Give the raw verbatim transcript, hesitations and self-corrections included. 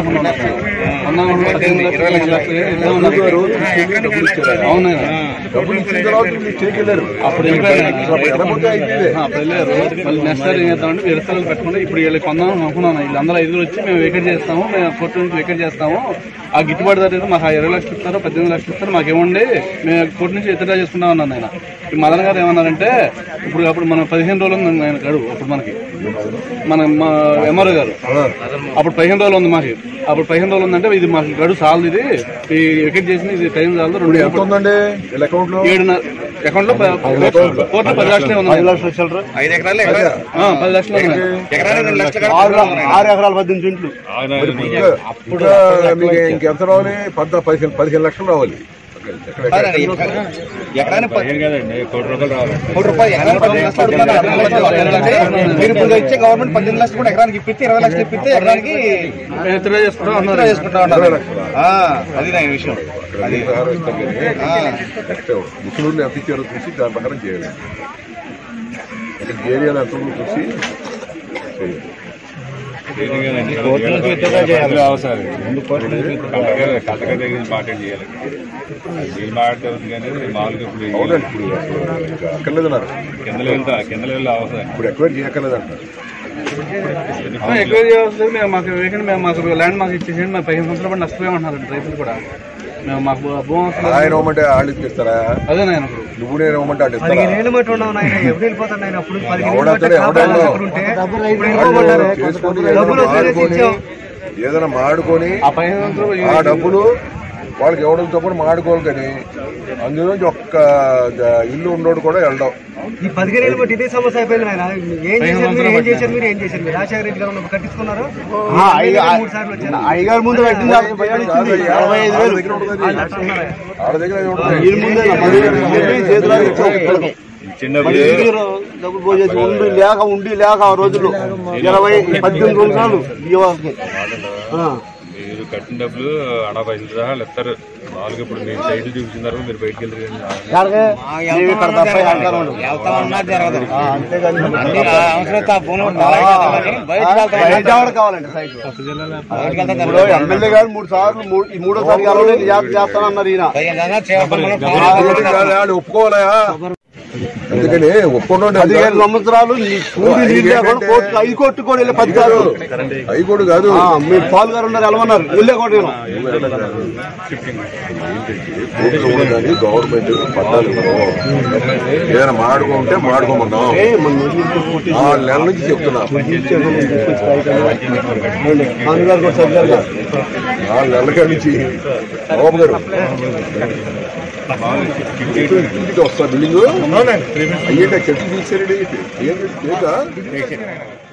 అనుకున్నాను అవునైనా డబ్బులు ఇచ్చిన తర్వాత మీరు చేయగలరు అప్పుడు అప్పుడు వెళ్ళారు మళ్ళీ నెక్స్ట్ సార్ ఏం చేస్తామంటే వేరే స్థలాలు పెట్టుకుంటే ఇప్పుడు వీళ్ళు కొందాం అనుకున్నాను వీళ్ళందరూ ఐదుగురు వచ్చి మేము వెకేట్ చేస్తాము మేము కోర్టు నుంచి వెకేట్ చేస్తాము ఆ గిట్టుబాటు ధర మాకు ఇరవై లక్షలు ఇస్తారు పద్దెనిమిది లక్షలు ఇస్తారు మాకు ఏముండి మేము కోర్టు నుంచి ఎత్తుడా చేసుకుంటాం అన్నాను ఆయన ఈ మదన్ గారు ఏమన్నారంటే ఇప్పుడు అప్పుడు మనం పదిహేను రోజులు ఉంది ఆయన గడువు అప్పుడు మనకి మన మా ఎంఆర్ఓ గారు అప్పుడు పదిహేను రోజులు ఉంది మాకు అప్పుడు పదిహేను రోజులు ఉందంటే ఇది మాకు గడువు చాలదు ఇది ఈ వికెట్ చేసిన ఇది టైం చాలదు రెండు ఏడున్నర అకౌంట్ లో కోర్టు పది లక్షలే ఉంది పది లక్షలు ఐదు ఎకరాలు పది లక్షలు ఆరు ఎకరాలు పద్దెనిమిది సెంట్లు అప్పుడు ఇంకెంత రావాలి పద్ద పదిహేను పదిహేను లక్షలు రావాలి ఇచ్చే గవర్నమెంట్ పద్దెనిమిది లక్షలు కూడా ఎకరానికి ఇప్పిస్తే ఇరవై లక్షలు ఇప్పిస్తే ఎకరానికి చేసుకుంటాం అది నా విషయం ముసలు ఎంత ఇచ్చారో చూసి దాని ప్రకారం చేయాలి ఏరియాలో ఎంత చూసి ఇప్పుడు ఎక్వైర్ చేయక్కర్లేదంటారు ఎక్వైర్ చేయవలసింది మేము మాకు వేకండి మేము మాకు ల్యాండ్ మాకు ఇచ్చేసేయండి మేము పదిహేను సంవత్సరాలు పడి నష్టపోయామంటున్నారు రైతులు కూడా మేము మాకు భూమి ఆయన ఇవ్వమంటే వాళ్ళు ఇస్తారా అదే నాయన నువ్వు నేను ఇవ్వమంటే వాళ్ళు ఇస్తారా ఏదైనా మాడుకొని ఆ డబ్బులు వాళ్ళకి ఎవడంతో కూడా మాడుకోవాలి కానీ అందులోంచి ఒక్క ఇల్లు ఉన్నోడు కూడా వెళ్ళడం ఈ పదిహేను ఏళ్ళు బట్టి ఇదే సమస్య అయిపోయింది ఆయన ఏం చేశారు మీరు ఏం చేశారు మీరు ఏం చేశారు మీరు రాజశేఖర రెడ్డి గారు కట్టించుకున్నారు మూడు సార్లు వచ్చారు ఐదారు ముందు డబ్బులు పోసేసి ఉండి లేక ఉండి లేక ఆ రోజుల్లో ఇరవై పద్దెనిమిది సంవత్సరాలు మీరు కట్టిన డబ్బులు అడా పైసలు సహా ఇస్తారు మామూలుగా ఇప్పుడు మీరు సైడ్ చూపించినారు మీరు బయటకు వెళ్తారు ఎమ్మెల్యే గారు మూడు సార్లు మూడోసారి చేస్తానన్నారు ఈయన ఒప్పుకోవాలా అందుకని ఒప్పుకోండి పదిహేను సంవత్సరాలు హైకోర్టు కూడా వెళ్ళే పది కాదు హైకోర్టు కాదు మీరు పాలు గారు ఉన్నారు వెళ్ళమన్నారు వెళ్ళే కోట గవర్నమెంట్ పద్నాలుగు ఏదైనా మాడుకుంటే మాడుకోమన్నాం నాలుగు నెలల నుంచి చెప్తున్నా నాలుగు నెలల కాడి నుంచి బాబు గారు ఇంటికి వస్తా బిల్డింగ్ అయ్యేట చెట్టు తీసారండి ఏం